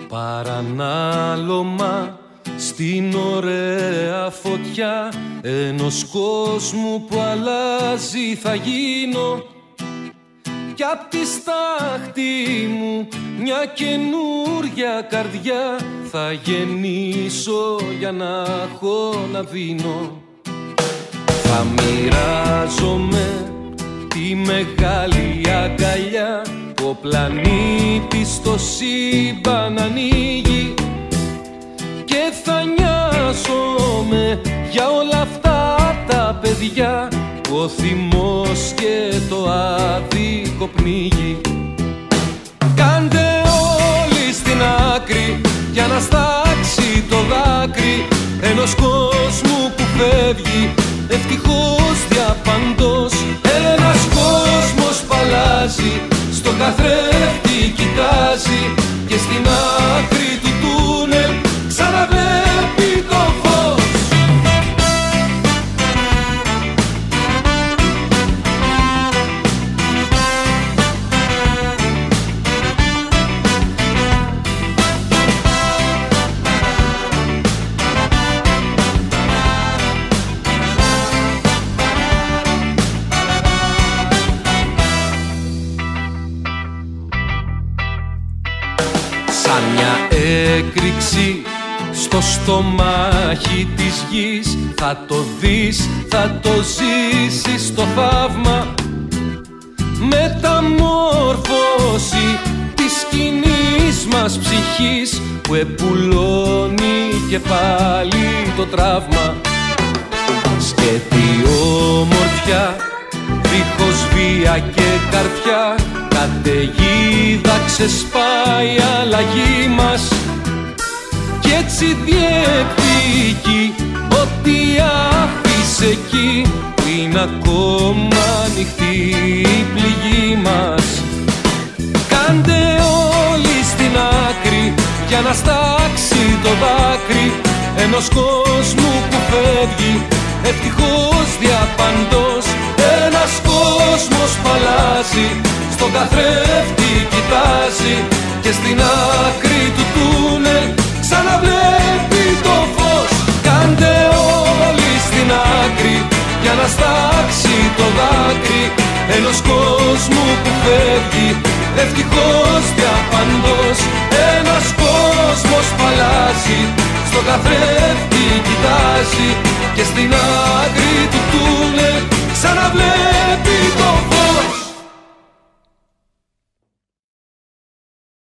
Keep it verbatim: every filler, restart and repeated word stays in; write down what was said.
Παρανάλωμα στην ωραία φωτιά ενός κόσμου που αλλάζει θα γίνω, κι απ' τη στάχτη μου μια καινούρια καρδιά θα γεννήσω για να έχω να δίνω. Θα μοιράζομαι τη μεγάλη αγκαλιά που ο πλανήτης στο σύμπαν ανοίγει, και θα νοιάζομαι για όλα αυτά τα παιδιά που ο θυμός και το άδικο πνίγει. Κάντε όλοι στην άκρη για να στάξει το δάκρυ ενός κόσμου που φεύγει ευτυχώς διαπαντός. Ένας κόσμος που αλλάζει, στον καθρέφτη κοιτάζει και στην άκρη του τούνελ ξαναβλέπει το φως. Σαν μια έκρηξη στο στομάχι της γης θα το δεις, θα το ζήσεις το θαύμα, μεταμόρφωση της κοινής μας ψυχής που επουλώνει και πάλι το τραύμα. Σκέτη ομορφιά, δίχως βία και καρδιά, καταιγίδα ξεσπάει η αλλαγή μας, κι έτσι διεκδικεί ό,τι άφησε εκεί που είναι ακόμα ανοιχτή η πληγή μας. Κάντε όλοι στην άκρη για να στάξει το δάκρυ ενός κόσμου που φεύγει ευτυχώς διαπαντός. Ένας κόσμος που αλλάζει, στον καθρέφτη κοιτάζει και στην άκρη του τούνελ ξαναβλέπει το φως. Κάντε όλοι στην άκρη για να στάξει το δάκρυ ενός κόσμου που φεύγει ευτυχώς διαπαντός. Ένας κόσμος που αλλάζει, στον καθρέφτη κοιτάζει και στην άκρη του τούνελ ξαναβλέπει